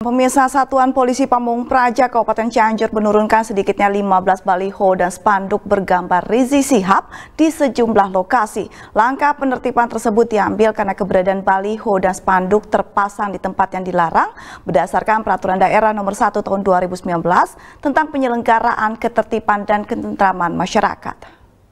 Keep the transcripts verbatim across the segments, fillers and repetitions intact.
Pemirsa, Satuan Polisi Pamung Praja Kabupaten Cianjur menurunkan sedikitnya lima belas baliho dan spanduk bergambar Rizik Syihab di sejumlah lokasi. Langkah penertiban tersebut diambil karena keberadaan baliho dan spanduk terpasang di tempat yang dilarang berdasarkan Peraturan Daerah Nomor satu Tahun dua ribu sembilan belas tentang penyelenggaraan ketertiban dan ketentraman masyarakat.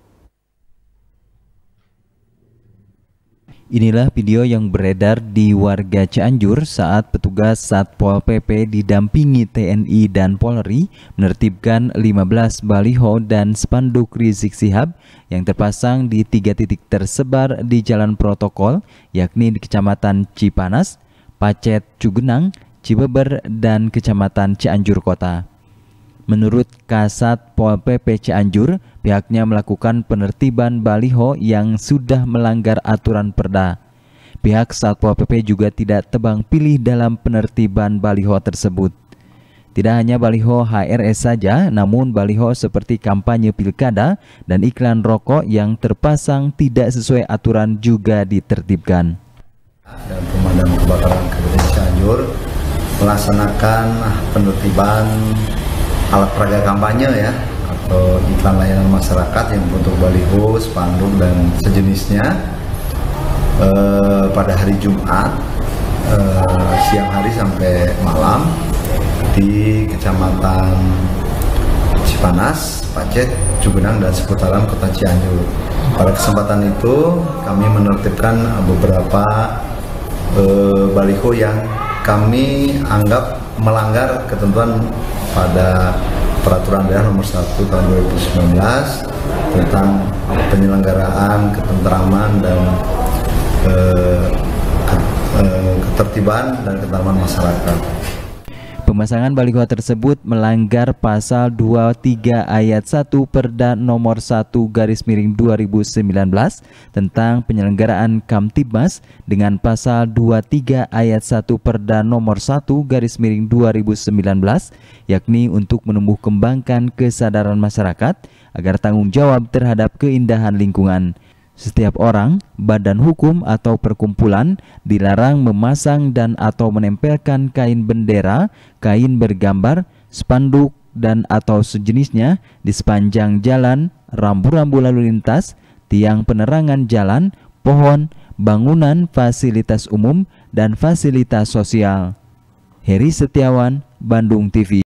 Inilah video yang beredar di warga Cianjur saat petugas Satpol P P didampingi T N I dan Polri menertibkan lima belas baliho dan spanduk Rizik Syihab yang terpasang di tiga titik tersebar di jalan protokol, yakni di Kecamatan Cipanas, Pacet, Cugenang, Cibeber, dan Kecamatan Cianjur Kota. Menurut Kasat Pol P P Cianjur, pihaknya melakukan penertiban baliho yang sudah melanggar aturan Perda. Pihak Satpol P P juga tidak tebang pilih dalam penertiban baliho tersebut. Tidak hanya baliho H R S saja, namun baliho seperti kampanye pilkada dan iklan rokok yang terpasang tidak sesuai aturan juga ditertibkan. Dan Pemadam Kebakaran Kabupaten Cianjur melaksanakan penertiban alat peraga kampanye ya atau iklan layanan masyarakat yang bentuk baliho, spanduk dan sejenisnya e, pada hari Jumat e, siang hari sampai malam di Kecamatan Cipanas, Pacet, Cugenang dan seputaran Kota Cianjur. Pada kesempatan itu kami menertibkan beberapa e, baliho yang kami anggap melanggar ketentuan pada Peraturan Daerah Nomor satu Tahun dua ribu sembilan belas tentang penyelenggaraan ketentraman dan eh, eh, ketertiban dan ketentraman masyarakat. Pemasangan baliho tersebut melanggar pasal dua puluh tiga ayat satu Perda Nomor satu garis miring dua ribu sembilan belas tentang penyelenggaraan Kamtibmas dengan pasal dua puluh tiga ayat satu Perda Nomor satu garis miring dua ribu sembilan belas, yakni untuk menumbuh kembangkan kesadaran masyarakat agar tanggung jawab terhadap keindahan lingkungan. Setiap orang, badan hukum atau perkumpulan dilarang memasang dan atau menempelkan kain bendera, kain bergambar, spanduk dan atau sejenisnya di sepanjang jalan, rambu-rambu lalu lintas, tiang penerangan jalan, pohon, bangunan fasilitas umum dan fasilitas sosial. Heri Setiawan, Bandung T V.